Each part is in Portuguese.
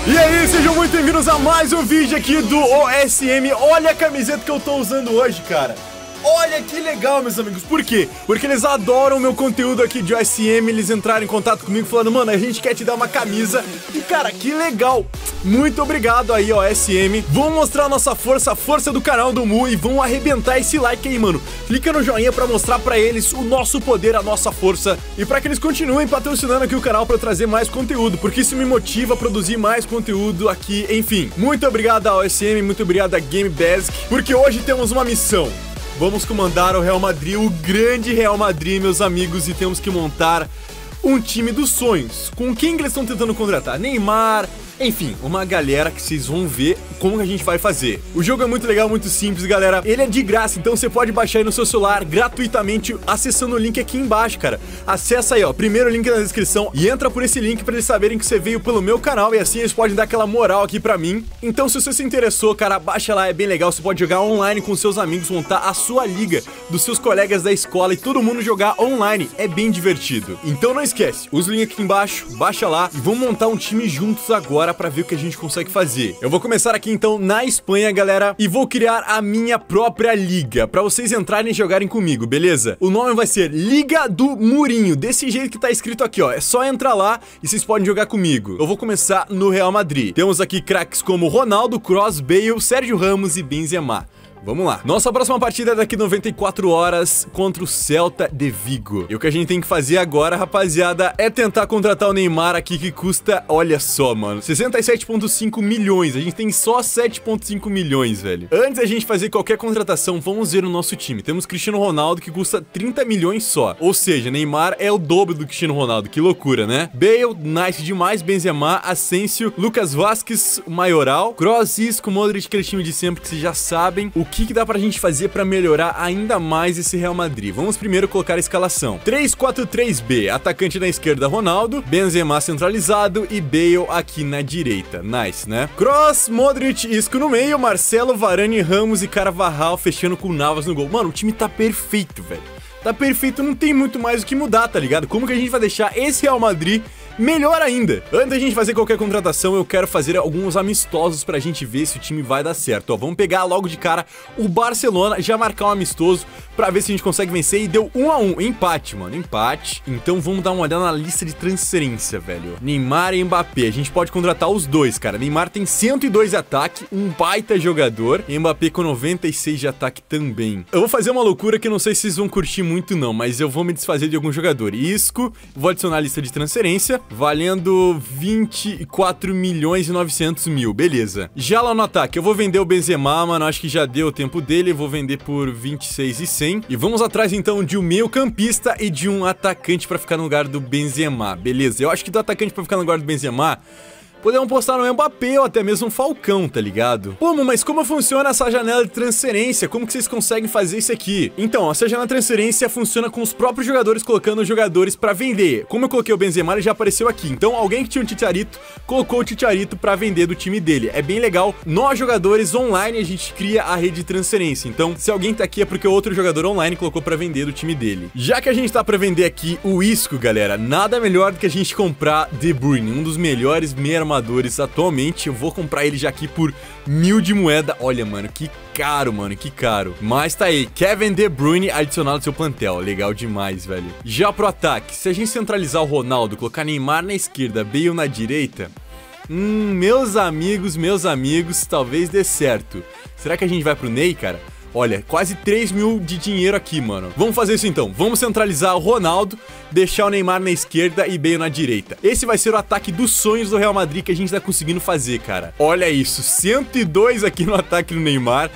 E aí, sejam muito bem-vindos a mais um vídeo aqui do OSM. Olha a camiseta que eu tô usando hoje, cara. Olha que legal, meus amigos. Por quê? Porque eles adoram o meu conteúdo aqui de OSM. Eles entraram em contato comigo falando, mano, a gente quer te dar uma camisa. E, cara, que legal. Muito obrigado aí, OSM. Vamos mostrar a nossa força, a força do canal do Mu. E vamos arrebentar esse like aí, mano. Clica no joinha pra mostrar pra eles o nosso poder, a nossa força. E pra que eles continuem patrocinando aqui o canal pra eu trazer mais conteúdo. Porque isso me motiva a produzir mais conteúdo aqui. Enfim, muito obrigado a OSM, muito obrigado a Game Basic. Porque hoje temos uma missão. Vamos comandar o Real Madrid, o grande Real Madrid, meus amigos, e temos que montar um time dos sonhos. Com quem eles estão tentando contratar? Neymar, enfim, uma galera que vocês vão ver como que a gente vai fazer. O jogo é muito legal, muito simples, galera. Ele é de graça, então você pode baixar aí no seu celular gratuitamente acessando o link aqui embaixo, cara. Acessa aí, ó, primeiro link na descrição e entra por esse link pra eles saberem que você veio pelo meu canal e assim eles podem dar aquela moral aqui pra mim. Então se você se interessou, cara, baixa lá, é bem legal. Você pode jogar online com seus amigos, montar a sua liga dos seus colegas da escola e todo mundo jogar online. É bem divertido. Então não esquece, usa o link aqui embaixo, baixa lá e vamos montar um time juntos agora pra ver o que a gente consegue fazer. Eu vou começar aqui então na Espanha, galera, e vou criar a minha própria liga pra vocês entrarem e jogarem comigo, beleza? O nome vai ser Liga do Murinho, desse jeito que tá escrito aqui, ó. É só entrar lá e vocês podem jogar comigo. Eu vou começar no Real Madrid. Temos aqui craques como Ronaldo, Kroos, Bale, Sérgio Ramos e Benzema. Vamos lá. Nossa próxima partida é daqui 94 horas contra o Celta de Vigo. E o que a gente tem que fazer agora, rapaziada, é tentar contratar o Neymar aqui, que custa, olha só, mano, 67,5 milhões. A gente tem só 7,5 milhões, velho. Antes da gente fazer qualquer contratação, vamos ver o nosso time. Temos Cristiano Ronaldo, que custa 30 milhões só. Ou seja, Neymar é o dobro do Cristiano Ronaldo. Que loucura, né? Bale, nice demais. Benzema, Asensio, Lucas Vázquez, Maioral, Kroos, Isco, Modric, aquele time de sempre que vocês já sabem. O que dá pra gente fazer pra melhorar ainda mais esse Real Madrid? Vamos primeiro colocar a escalação. 3-4-3-B, atacante na esquerda Ronaldo, Benzema centralizado e Bale aqui na direita. Nice, né? Kroos, Modric, Isco no meio, Marcelo, Varane, Ramos e Carvajal fechando com Navas no gol. Mano, o time tá perfeito, velho. Tá perfeito, não tem muito mais o que mudar, tá ligado? Como que a gente vai deixar esse Real Madrid melhor ainda? Antes da gente fazer qualquer contratação, eu quero fazer alguns amistosos pra gente ver se o time vai dar certo. Ó, vamos pegar logo de cara o Barcelona, já marcar um amistoso pra ver se a gente consegue vencer. E deu 1-1, empate, mano, empate. Então vamos dar uma olhada na lista de transferência, velho. Neymar e Mbappé, a gente pode contratar os dois, cara. Neymar tem 102 de ataque, um baita jogador, e Mbappé com 96 de ataque também. Eu vou fazer uma loucura que eu não sei se vocês vão curtir muito não, mas eu vou me desfazer de algum jogador. Isco, vou adicionar a lista de transferência, valendo 24 milhões e 900 mil, beleza. Já lá no ataque, eu vou vender o Benzema, mano, acho que já deu o tempo dele, vou vender por 26.100. E vamos atrás então de um meio campista e de um atacante pra ficar no lugar do Benzema, beleza. Eu acho que do atacante pra ficar no lugar do Benzema podemos postar no Mbappé ou até mesmo um Falcão, tá ligado? Pô, mas como funciona essa janela de transferência? Como que vocês conseguem fazer isso aqui? Então, essa janela de transferência funciona com os próprios jogadores colocando os jogadores pra vender. Como eu coloquei o Benzema, ele já apareceu aqui. Então, alguém que tinha um Chicharito, colocou o Chicharito pra vender do time dele. É bem legal. Nós, jogadores online, a gente cria a rede de transferência. Então, se alguém tá aqui é porque outro jogador online colocou pra vender do time dele. Já que a gente tá pra vender aqui o Isco, galera, nada melhor do que a gente comprar De Bruyne, um dos melhores meio-armadores atualmente. Eu vou comprar ele já aqui por 1000 de moeda. Olha, mano, que caro, mano, que caro. Mas tá aí, Kevin De Bruyne adicionado ao seu plantel. Legal demais, velho. Já pro ataque, se a gente centralizar o Ronaldo, colocar Neymar na esquerda, Bale na direita, meus amigos, talvez dê certo. Será que a gente vai pro Ney, cara? Olha, quase 3 mil de dinheiro aqui, mano. Vamos fazer isso então. Vamos centralizar o Ronaldo, deixar o Neymar na esquerda e Bale na direita. Esse vai ser o ataque dos sonhos do Real Madrid que a gente tá conseguindo fazer, cara. Olha isso, 102 aqui no ataque do Neymar,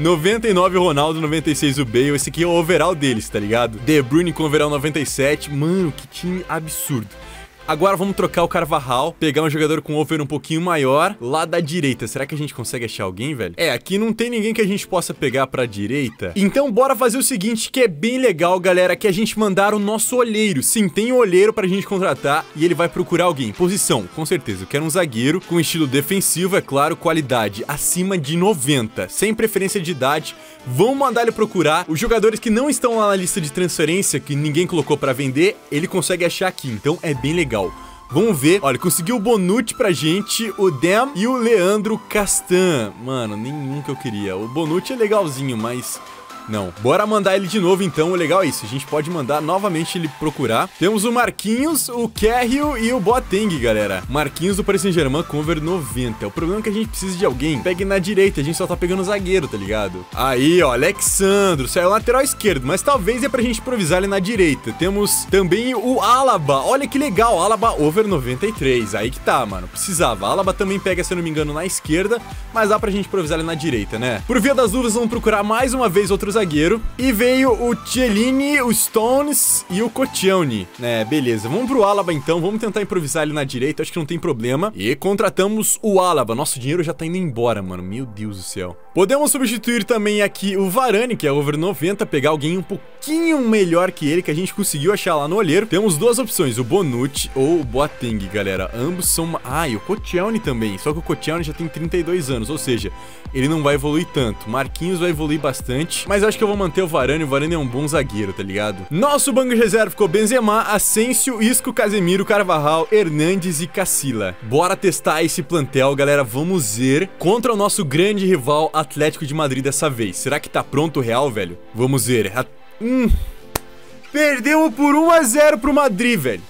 99 o Ronaldo, 96 o Bale. Esse aqui é o overall deles, tá ligado? De Bruyne com overall 97. Mano, que time absurdo. Agora vamos trocar o Carvajal, pegar um jogador com over um pouquinho maior lá da direita. Será que a gente consegue achar alguém, velho? É, aqui não tem ninguém que a gente possa pegar pra direita. Então bora fazer o seguinte, que é bem legal, galera, que a gente mandar o nosso olheiro. Sim, tem um olheiro pra gente contratar e ele vai procurar alguém. Posição, com certeza, eu quero um zagueiro com estilo defensivo, é claro, qualidade acima de 90, sem preferência de idade. Vamos mandar ele procurar. Os jogadores que não estão lá na lista de transferência, que ninguém colocou pra vender, ele consegue achar aqui, então é bem legal. Vamos ver. Olha, conseguiu o Bonucci pra gente, o Dem e o Leandro Castan. Mano, nenhum que eu queria. O Bonucci é legalzinho, mas... não. Bora mandar ele de novo, então. O legal é isso. A gente pode mandar novamente ele procurar. Temos o Marquinhos, o Kerril e o Boateng, galera. Marquinhos do Paris Saint-Germain com over 90. O problema é que a gente precisa de alguém. Pegue na direita. A gente só tá pegando o zagueiro, tá ligado? Aí, ó. Alexandro. Saiu lateral esquerdo. Mas talvez é pra gente improvisar ele na direita. Temos também o Alaba. Olha que legal. Alaba over 93. Aí que tá, mano. Precisava. Alaba também pega, se eu não me engano, na esquerda. Mas dá pra gente improvisar ele na direita, né? Por via das dúvidas, vamos procurar mais uma vez outro zagueiro. E veio o Chiellini, o Stones e o Koscielny. Beleza. Vamos pro Alaba então. Vamos tentar improvisar ele na direita. Acho que não tem problema. E contratamos o Alaba. Nosso dinheiro já tá indo embora, mano. Meu Deus do céu. Podemos substituir também aqui o Varane, que é over 90. Pegar alguém um pouquinho melhor que ele, que a gente conseguiu achar lá no olheiro. Temos duas opções. O Bonucci ou o Boateng, galera. Ambos são... ah, e o Koscielny também. Só que o Koscielny já tem 32 anos. Ou seja, ele não vai evoluir tanto. Marquinhos vai evoluir bastante. Mas eu acho que eu vou manter o Varane é um bom zagueiro, tá ligado? Nosso banco de reserva ficou Benzema, Asensio, Isco, Casemiro, Carvajal, Hernandes e Casillas. Bora testar esse plantel, galera. Vamos ver contra o nosso grande rival Atlético de Madrid dessa vez. Será que tá pronto o Real, velho? Vamos ver. Perdemos por 1-0 pro Madrid, velho.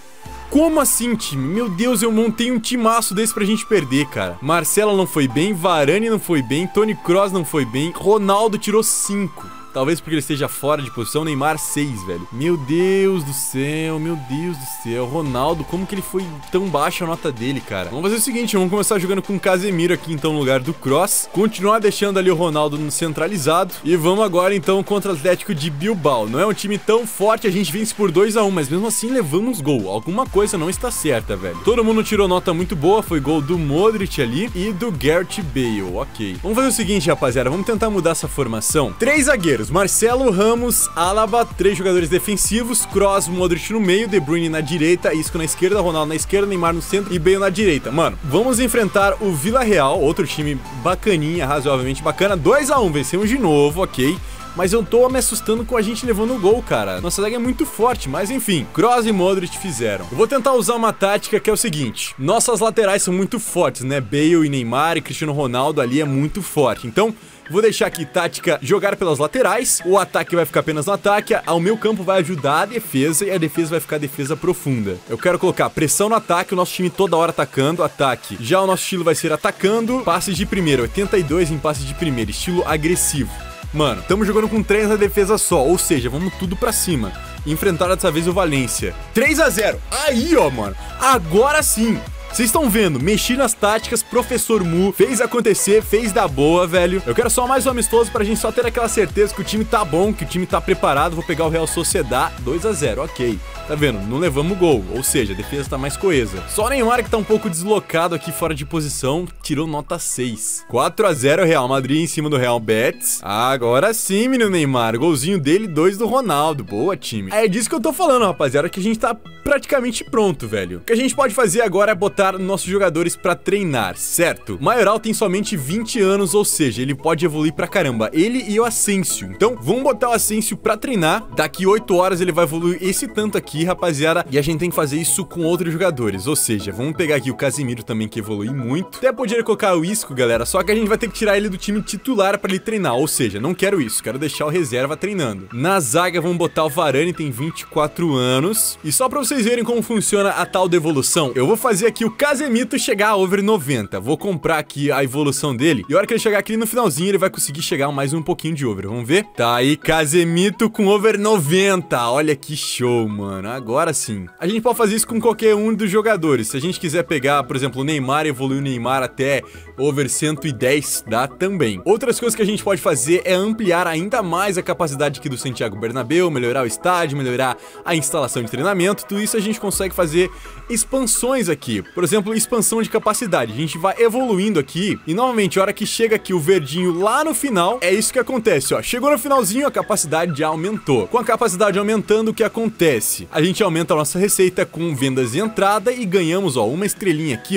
Como assim, time? Meu Deus, eu montei um timaço desse pra gente perder, cara. Marcelo não foi bem, Varane não foi bem, Toni Kroos não foi bem, Ronaldo tirou 5. Talvez porque ele esteja fora de posição, Neymar 6, velho. Meu Deus do céu, meu Deus do céu. Ronaldo, como que ele foi tão baixa a nota dele, cara? Vamos fazer o seguinte, vamos começar jogando com o Casemiro aqui, então, no lugar do Kroos. Continuar deixando ali o Ronaldo no centralizado. E vamos agora, então, contra o Atlético de Bilbao. Não é um time tão forte, a gente vence por 2-1, mas mesmo assim levamos gol. Alguma coisa não está certa, velho. Todo mundo tirou nota muito boa, foi gol do Modric ali e do Gareth Bale, ok. Vamos fazer o seguinte, rapaziada, vamos tentar mudar essa formação. 3 zagueiros. Marcelo, Ramos, Alaba, 3 jogadores defensivos, Kroos, Modric no meio, De Bruyne na direita, Isco na esquerda, Ronaldo na esquerda, Neymar no centro e Bale na direita. Mano, vamos enfrentar o Villarreal, outro time bacaninha, razoavelmente bacana. 2-1, vencemos de novo, ok. Mas eu tô me assustando com a gente levando o gol, cara. Nossa zaga é muito forte, mas enfim. Kroos e Modric fizeram. Eu vou tentar usar uma tática que é o seguinte. Nossas laterais são muito fortes, né? Bale e Neymar e Cristiano Ronaldo ali é muito forte. Então, vou deixar aqui tática jogar pelas laterais. O ataque vai ficar apenas no ataque. Ao meu campo vai ajudar a defesa e a defesa vai ficar defesa profunda. Eu quero colocar pressão no ataque, o nosso time toda hora atacando, ataque. Já o nosso estilo vai ser atacando, passes de primeira, 82 em passes de primeira, estilo agressivo. Mano, estamos jogando com 3 na defesa só, ou seja, vamos tudo pra cima. Enfrentar dessa vez o Valência. 3-0. Aí, ó, mano. Agora sim. Vocês estão vendo, mexi nas táticas, Professor Mu fez acontecer, fez da boa, velho. Eu quero só mais um amistoso pra gente só ter aquela certeza que o time tá bom, que o time tá preparado. Vou pegar o Real Sociedad, 2-0, ok. Tá vendo? Não levamos gol, ou seja, a defesa tá mais coesa. Só o Neymar que tá um pouco deslocado aqui fora de posição, tirou nota 6. 4-0 Real Madrid em cima do Real Betis. Agora sim, menino Neymar, golzinho dele, 2 do Ronaldo. Boa, time. É disso que eu tô falando, rapaziada, que a gente tá praticamente pronto, velho. O que a gente pode fazer agora é botar nossos jogadores pra treinar, certo? O Maioral tem somente 20 anos, ou seja, ele pode evoluir pra caramba. Ele e o Asensio. Então, vamos botar o Asensio pra treinar. Daqui 8 horas ele vai evoluir esse tanto aqui, rapaziada. E a gente tem que fazer isso com outros jogadores. Ou seja, vamos pegar aqui o Casemiro também, que evolui muito. Até poderia colocar o Isco, galera. Só que a gente vai ter que tirar ele do time titular pra ele treinar. Ou seja, não quero isso. Quero deixar o reserva treinando. Na zaga, vamos botar o Varane, tem 24 anos. E só pra vocês verem como funciona a tal devolução, eu vou fazer aqui o Casemiro chegar a over 90. Vou comprar aqui a evolução dele. E a hora que ele chegar aqui no finalzinho, ele vai conseguir chegar mais um pouquinho de over. Vamos ver? Tá aí, Casemiro com over 90. Olha que show, mano. Agora sim. A gente pode fazer isso com qualquer um dos jogadores. Se a gente quiser pegar, por exemplo, o Neymar, evoluir o Neymar até over 110, dá também. Outras coisas que a gente pode fazer é ampliar ainda mais a capacidade aqui do Santiago Bernabéu, melhorar o estádio, melhorar a instalação de treinamento. Tudo isso a gente consegue fazer expansões aqui. Por exemplo, expansão de capacidade. A gente vai evoluindo aqui e novamente, a hora que chega aqui o verdinho lá no final, é isso que acontece, ó. Chegou no finalzinho, a capacidade já aumentou. Com a capacidade aumentando, o que acontece? A gente aumenta a nossa receita com vendas de entrada e ganhamos, ó, uma estrelinha aqui, ó,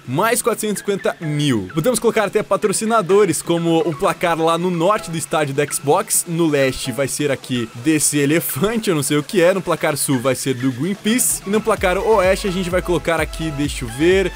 mais 450 mil. Podemos colocar até patrocinadores, como o placar lá no norte do estádio da Xbox, no leste vai ser aqui desse elefante, eu não sei o que é, no placar sul vai ser do Greenpeace, e no placar oeste a gente vai colocar aqui, deixa eu ver,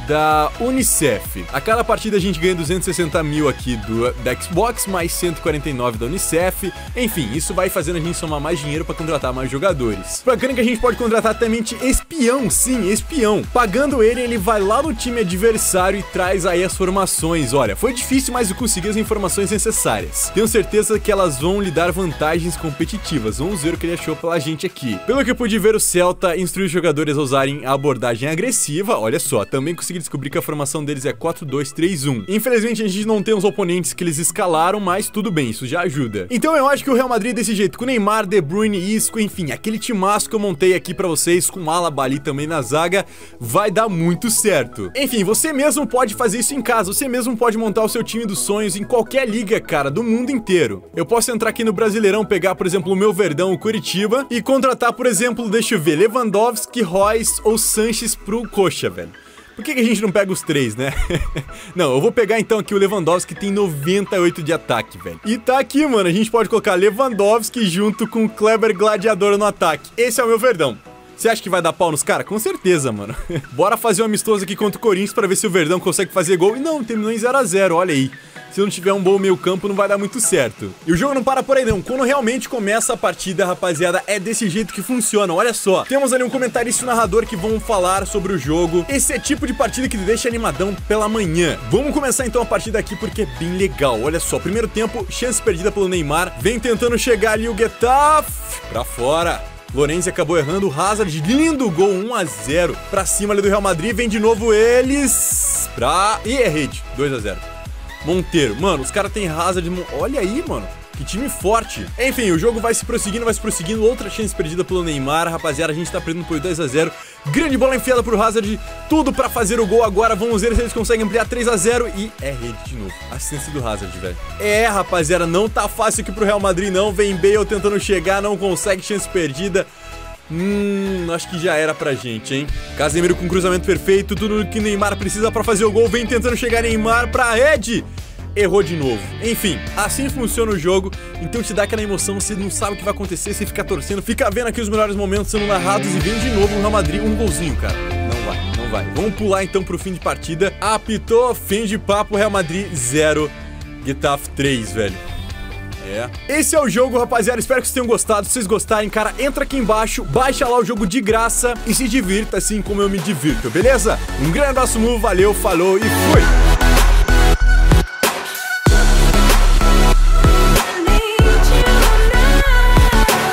da Unicef. A cada partida a gente ganha 260 mil aqui da Xbox, mais 149 da Unicef. Enfim, isso vai fazendo a gente somar mais dinheiro pra contratar mais jogadores. Bacana que a gente pode contratar também espião, sim, espião. Pagando ele vai lá no time adversário e traz aí as formações. Olha, foi difícil, mas eu consegui as informações necessárias. Tenho certeza que elas vão lhe dar vantagens competitivas. Vamos ver o que ele achou pela gente aqui. Pelo que eu pude ver, o Celta instruiu os jogadores a usarem a abordagem agressiva. Olha só, também consegui descobrir que a formação deles é 4-2-3-1. Infelizmente a gente não tem os oponentes que eles escalaram, mas tudo bem, isso já ajuda. Então eu acho que o Real Madrid desse jeito, com Neymar, De Bruyne, Isco, enfim, aquele timaço que eu montei aqui pra vocês, com Alaba ali também na zaga, vai dar muito certo. Enfim, você mesmo pode fazer isso em casa, você mesmo pode montar o seu time dos sonhos em qualquer liga, cara, do mundo inteiro. Eu posso entrar aqui no Brasileirão, pegar, por exemplo, o meu Verdão, o Curitiba, e contratar, por exemplo, deixa eu ver, Lewandowski, Royce ou Sanches pro Coxa, velho. Por que a gente não pega os três, né? Não, eu vou pegar então aqui o Lewandowski, que tem 98 de ataque, velho. E tá aqui, mano, a gente pode colocar Lewandowski junto com o Kleber Gladiador no ataque. Esse é o meu Verdão. Você acha que vai dar pau nos caras? Com certeza, mano. Bora fazer um amistoso aqui contra o Corinthians pra ver se o Verdão consegue fazer gol. E não, terminou em 0 a 0, olha aí. Se não tiver um bom meio campo, não vai dar muito certo. E o jogo não para por aí não. Quando realmente começa a partida, rapaziada, é desse jeito que funciona. Olha só, temos ali um comentarista e um narrador que vão falar sobre o jogo. Esse é tipo de partida que deixa animadão pela manhã. Vamos começar então a partida aqui porque é bem legal. Olha só, primeiro tempo, chance perdida pelo Neymar. Vem tentando chegar ali o Getafe. Pra fora. Lorenzi acabou errando, o Hazard, lindo gol, 1 a 0 pra cima ali do Real Madrid. Vem de novo eles e é rede, 2 a 0. Monteiro, mano, os caras têm Hazard, olha aí, mano, que time forte. Enfim, o jogo vai se prosseguindo, outra chance perdida pelo Neymar, rapaziada, a gente tá perdendo por 2 a 0. Grande bola enfiada pro Hazard, tudo pra fazer o gol agora, vamos ver se eles conseguem ampliar 3 a 0 e é rede de novo. Assistência do Hazard, velho. É, rapaziada, não tá fácil aqui pro Real Madrid não, vem Bale tentando chegar, não consegue, chance perdida. Acho que já era pra gente, hein? Casemiro com cruzamento perfeito, tudo que Neymar precisa pra fazer o gol, vem tentando chegar Neymar pra rede. Errou de novo. Enfim, assim funciona o jogo. Então te dá aquela emoção, você não sabe o que vai acontecer, você fica torcendo, fica vendo aqui os melhores momentos sendo narrados e vem de novo o Real Madrid, um golzinho, cara. Não vai. Vamos pular então pro fim de partida. Apitou, fim de papo, Real Madrid 0, Getafe 3, velho. Esse é o jogo, rapaziada, espero que vocês tenham gostado. Se vocês gostarem, cara, entra aqui embaixo, baixa lá o jogo de graça e se divirta assim como eu me divirto, beleza? Um grande abraço, valeu, falou e fui!